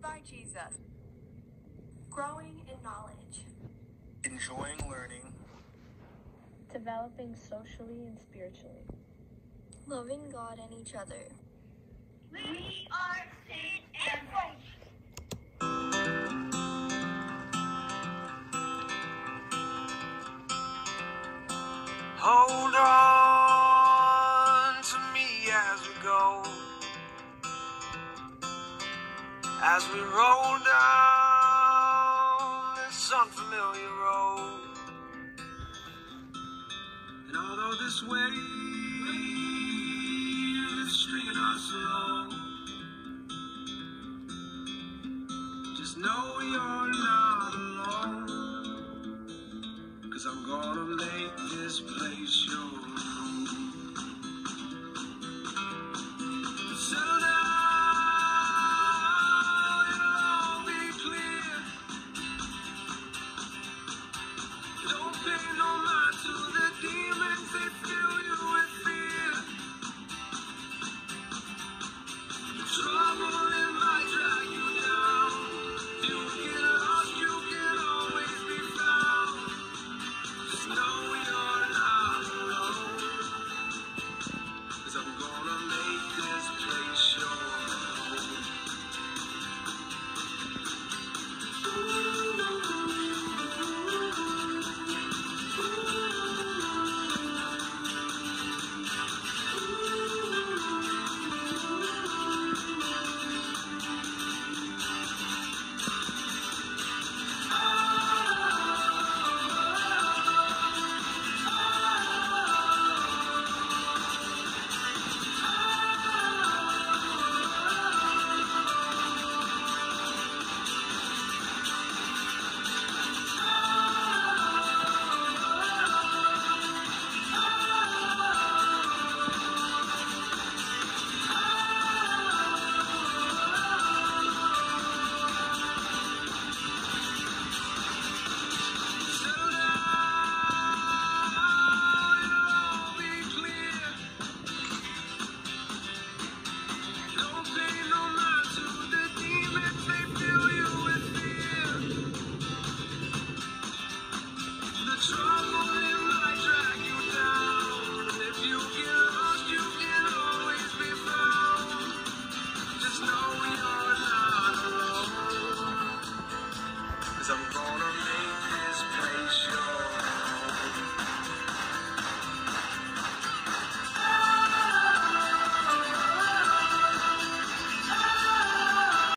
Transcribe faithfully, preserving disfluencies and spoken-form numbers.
by Jesus. Growing in knowledge. Enjoying learning. Developing socially and spiritually. Loving God and each other. We are Saint Ambrose. Hold on to me as we go, as we roll down this unfamiliar road. And although this wave is stringing us along, just know you're not alone, 'cause I'm gonna make this place your